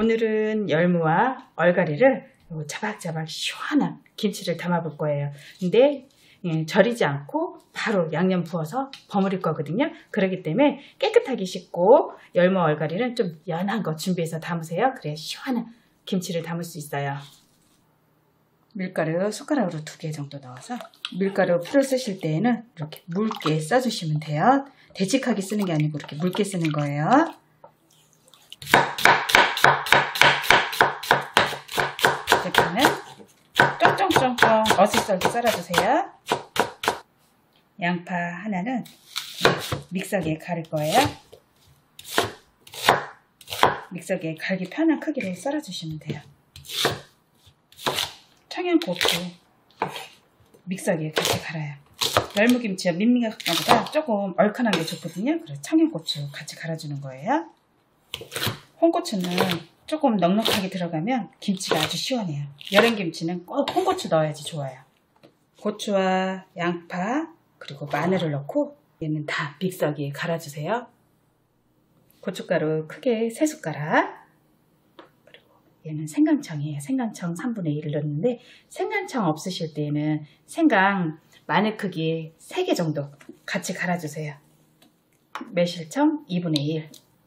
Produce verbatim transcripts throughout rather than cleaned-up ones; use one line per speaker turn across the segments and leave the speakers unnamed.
오늘은 열무와 얼갈이를 자박자박 시원한 김치를 담아 볼 거예요. 근데 예, 절이지 않고 바로 양념 부어서 버무릴 거거든요. 그렇기 때문에 깨끗하게 씻고 열무 얼갈이는 좀 연한 거 준비해서 담으세요. 그래야 시원한 김치를 담을 수 있어요. 밀가루 숟가락으로 두 개 정도 넣어서 밀가루 풀을 쓰실 때에는 이렇게 묽게 써주시면 돼요. 되직하게 쓰는 게 아니고 이렇게 묽게 쓰는 거예요. 이렇게는 쫑쫑쫑쫑 어슷썰게 썰어주세요. 양파 하나는 믹서기에 갈을 거예요. 믹서기에 갈기 편한 크기로 썰어주시면 돼요. 청양고추 믹서기에 같이 갈아요. 열무김치와 민미각보다 조금 얼큰한 게 좋거든요. 그래서 청양고추 같이 갈아주는 거예요. 홍고추는 조금 넉넉하게 들어가면 김치가 아주 시원해요. 여름김치는 꼭 홍고추 넣어야지 좋아요. 고추와 양파 그리고 마늘을 넣고 얘는 다 믹서기에 갈아주세요. 고춧가루 크게 세 숟가락, 그리고 얘는 생강청이에요. 생강청 삼분의 일을 넣는데 생강청 없으실 때는 생강 마늘 크기 세 개 정도 같이 갈아주세요. 매실청 이분의 일.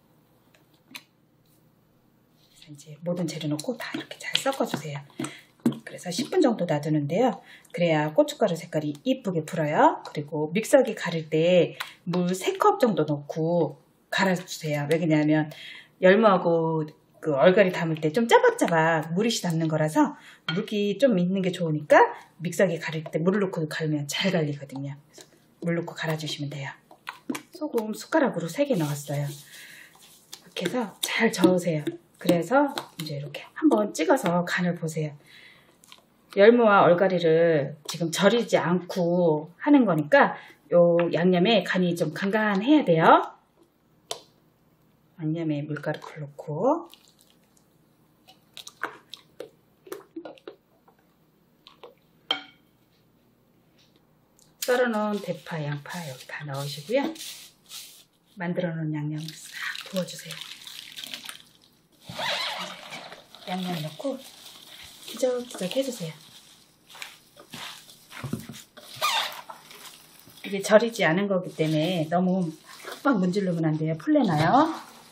이제 모든 재료 넣고 다 이렇게 잘 섞어주세요. 그래서 십 분 정도 놔두는데요. 그래야 고춧가루 색깔이 이쁘게 불어요. 그리고 믹서기 갈을 때 물 세 컵 정도 넣고 갈아주세요. 왜냐하면 열무하고 그 얼갈이 담을 때 좀 짜박짜박 물이시 담는 거라서 물기 좀 있는 게 좋으니까 믹서기 갈을 때 물을 넣고 갈면 잘 갈리거든요. 그래서 물 넣고 갈아주시면 돼요. 소금 숟가락으로 세 개 넣었어요. 이렇게 해서 잘 저으세요. 그래서 이제 이렇게 한번 찍어서 간을 보세요. 열무와 얼갈이를 지금 절이지 않고 하는 거니까 요 양념에 간이 좀 간간해야 돼요. 양념에 밀가루를 넣고 썰어놓은 대파, 양파 여기 다 넣으시고요. 만들어 놓은 양념을 싹 부어주세요. 양념 넣고 기적기적 해주세요. 이게 절이지 않은 거기 때문에 너무 팍팍 문지르면 안 돼요. 풀려나요.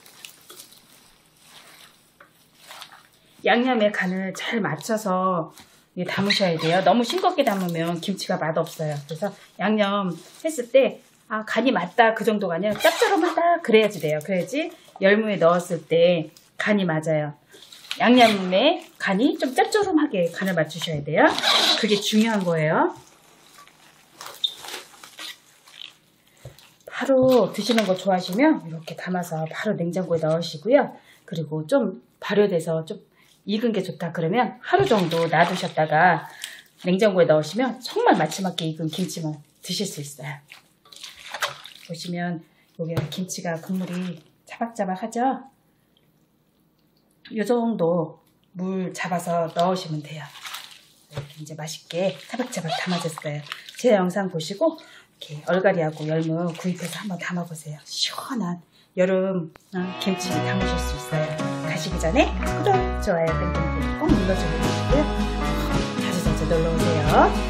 양념의 간을 잘 맞춰서 담으셔야 돼요. 너무 싱겁게 담으면 김치가 맛없어요. 그래서 양념 했을 때 아, 간이 맞다 그 정도가 아니라 짭조름하다 그래야지 돼요. 그래야지 열무에 넣었을 때 간이 맞아요. 양념에 간이 좀 짭조름하게 간을 맞추셔야 돼요. 그게 중요한 거예요. 바로 드시는 거 좋아하시면 이렇게 담아서 바로 냉장고에 넣으시고요. 그리고 좀 발효돼서 좀 익은 게 좋다 그러면 하루 정도 놔두셨다가 냉장고에 넣으시면 정말 마지막에 익은 김치만 드실 수 있어요. 보시면 여기 김치가 국물이 자박자박하죠? 이 정도 물 잡아서 넣으시면 돼요. 이렇게 이제 맛있게 차박차박 담아졌어요. 제 영상 보시고 이렇게 얼갈이하고 열무 구입해서 한번 담아보세요. 시원한 여름 김치 담으실 수 있어요. 가시기 전에 구독, 좋아요, 땡땡땡 꼭 눌러주고 계시고요. 자주 자주 놀러오세요.